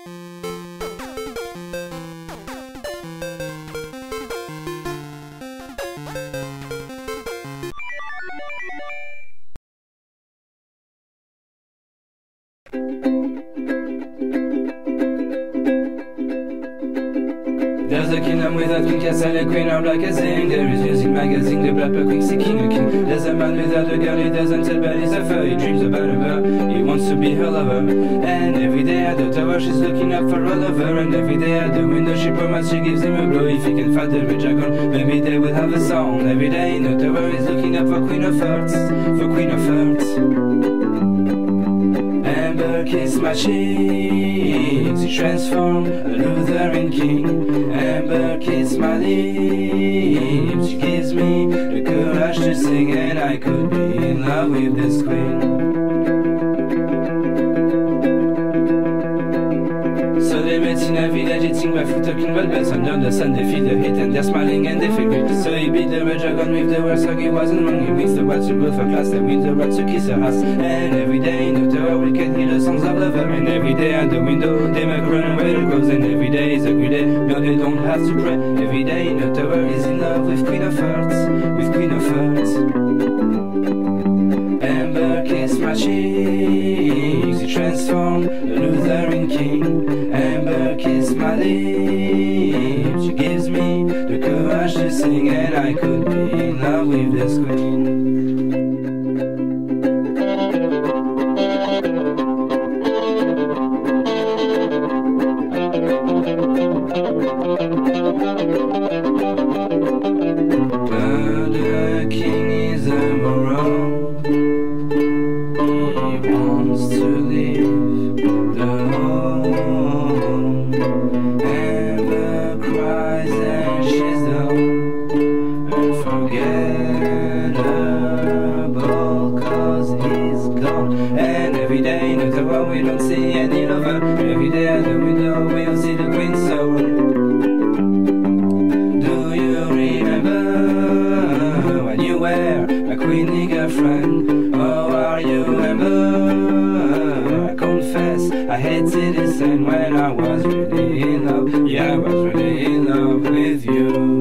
There's a kingdom without king, castle and queen are like a zing. There is music magazine, the black queen seeking a king. There's a man without a girl, he doesn't tell but he's a fur. He dreams about her, he wants to be her lover. And every day at the tower she's looking up for all of her. And every day at the window she promises she gives him a blow. If he can fight the red dragon, maybe they will have a song. Every day in the tower he's looking up for Queen of Hearts, for Queen of Hearts. Amber kiss my cheeks, she transformed a Lutheran king. Amber kiss my lips, she gives me the courage to sing. And I could be in love with this queen. So they met in a village eating barefoot talking about bells. Under the sun they feel the heat and they're smiling and they feel great. So he beat the red dragon with the words, so he wasn't wrong. He wins the right to go for class, they win the right to kiss her ass. And every day in the tower we can hear the songs of love. And every day at the window they make run away the crows. And every day is a good day, no they don't have to pray. Every day in the tower is in love with Queen of Hearts, with Queen of Hearts. Amber kiss my cheeks, she transformed a Lutheran king. Amber kiss my lips, she gives me the courage to sing. And I could be in love with this queen. The king is a moron, he wants to leave the home. Amber cries and she's down, unforgettable cause he's gone. And every day in the tower we don't see any lover. Every day at the window we'll see the queen's soul. Do you remember when you were a queenly girlfriend? Oh, are you Amber? I confess I hated this and when I was really in love. Yeah, I was really in love with you.